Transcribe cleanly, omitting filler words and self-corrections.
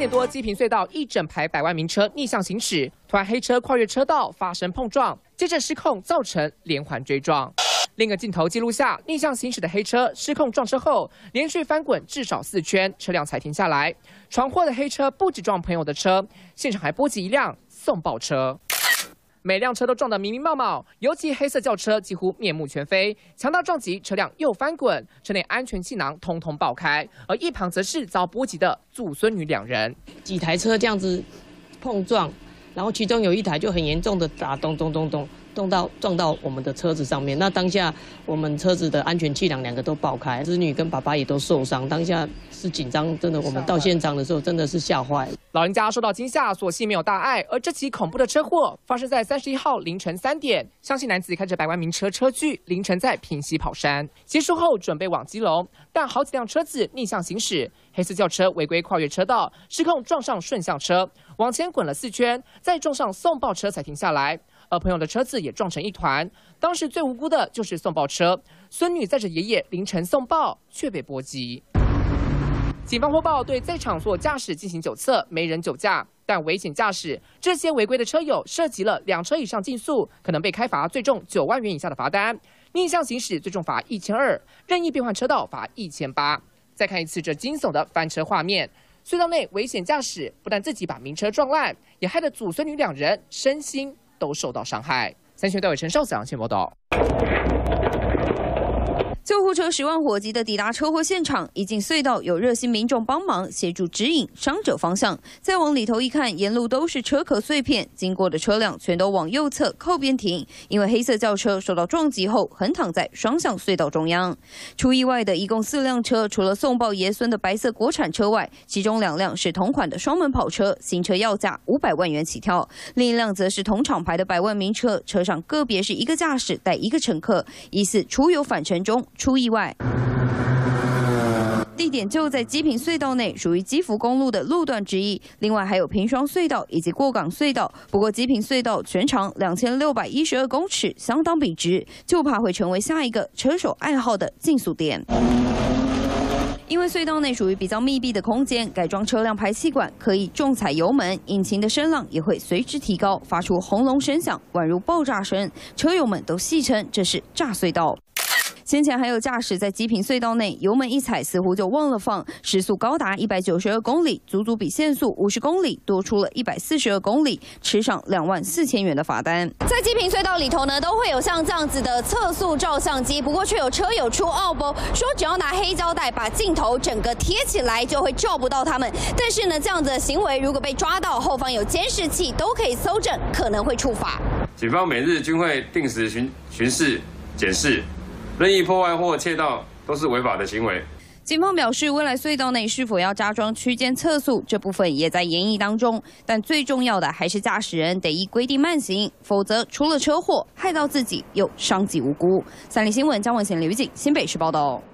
点多，基平隧道一整排百万名车逆向行驶，突然黑车跨越车道发生碰撞，接着失控造成连环追撞。另一个镜头记录下逆向行驶的黑车失控撞车后，连续翻滚至少4圈，车辆才停下来。闯祸的黑车不止撞朋友的车，现场还波及一辆送报车。 每辆车都撞得明明冒冒，尤其黑色轿车几乎面目全非，强大撞击，车辆又翻滚，车内安全气囊通通爆开，而一旁则是遭波及的祖孙女2人。 几台车这样子碰撞，然后其中有一台就很严重的打咚撞到我们的车子上面。那当下我们车子的安全气囊2个都爆开，子女跟爸爸也都受伤。当下是紧张，真的，我们到现场的时候真的是吓坏了。 老人家受到惊吓，所幸没有大碍。而这起恐怖的车祸发生在31号凌晨3点，相信男子开着百万名车车距，凌晨在平溪跑山，结束后准备往基隆，但好几辆车子逆向行驶，黑色轿车违规跨越车道，失控撞上顺向车，往前滚了4圈，再撞上送报车才停下来。 而朋友的车子也撞成一团，当时最无辜的就是送报车，孙女载着爷爷凌晨送报，却被波及。警方获报对在场所有驾驶进行酒测，没人酒驾，但危险驾驶这些违规的车友涉及了2车以上竞速，可能被开罚最重9万元以下的罚单；逆向行驶最重罚1200，任意变换车道罚1800。再看一次这惊悚的翻车画面。 隧道内危险驾驶，不但自己把名车撞烂，也害得祖孙女2人身心都受到伤害。3新闻队陈少子报道。 救护车10万火急的抵达车祸现场，一进隧道有热心民众帮忙协助指引伤者方向。再往里头一看，沿路都是车壳碎片，经过的车辆全都往右侧靠边停，因为黑色轿车受到撞击后横躺在双向隧道中央。出意外的一共4辆车，除了送报爷孙的白色国产车外，其中2辆是同款的双门跑车，新车要价500万元起跳；另一辆则是同厂牌的百万名车，车上个别是1个驾驶带1个乘客，疑似出游返程中。 出意外，地点就在基平隧道内，属于基福公路的路段之一。另外还有平双隧道以及过港隧道。不过基平隧道全长2612公尺，相当笔直，就怕会成为下一个车手爱好的竞速点。 因为隧道内属于比较密闭的空间，改装车辆排气管可以重踩油门，引擎的声浪也会随之提高，发出轰隆声响，宛如爆炸声。车友们都戏称这是炸隧道。 先前还有驾驶在基平隧道内油门一踩，似乎就忘了放，时速高达192公里，足足比限速50公里多出了142公里，吃上24000元的罚单。在基平隧道里头呢，都会有像这样子的测速照相机，不过却有车友出奥博，说只要拿黑胶带把镜头整个贴起来，就会照不到他们。但是呢，这样子的行为如果被抓到，后方有监视器都可以搜证，可能会处罚。 警方每日均会定时巡视、检视。 任意破坏或窃盗都是违法的行为。 警方表示，未来隧道内是否要加装区间测速，这部分也在研议当中。但最重要的还是驾驶人得依规定慢行，否则出了车祸，害到自己又伤及无辜。3立新闻江文贤、刘玉景新北市报道。